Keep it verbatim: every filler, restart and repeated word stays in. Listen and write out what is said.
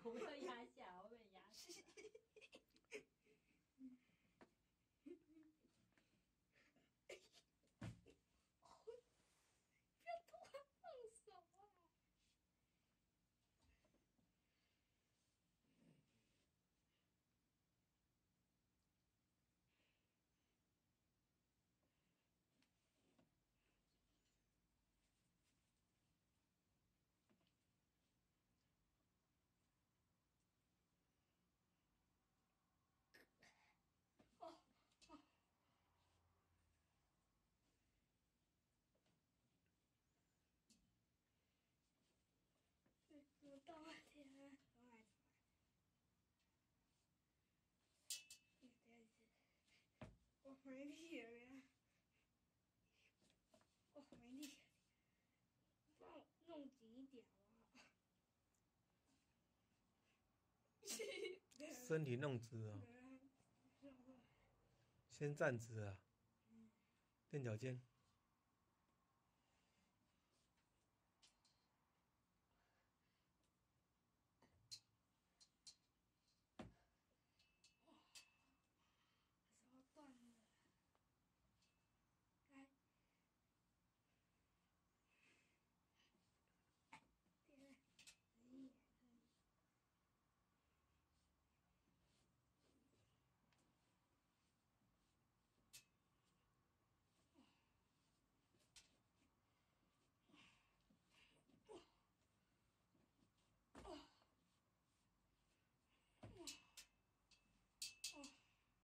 我没有压下，我被压下。 不要突然放手啊！哦哦，我到了天啊！重来重来。嗯，等一下，我没力了呀！我没力了，帮我弄紧一点好不好？ 身体弄直哦，先站直啊，垫脚尖。